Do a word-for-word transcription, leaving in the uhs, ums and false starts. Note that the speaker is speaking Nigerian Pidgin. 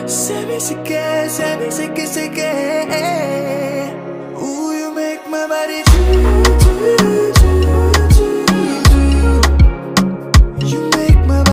Say me say que, say me say que, say que. Ooh, you make my body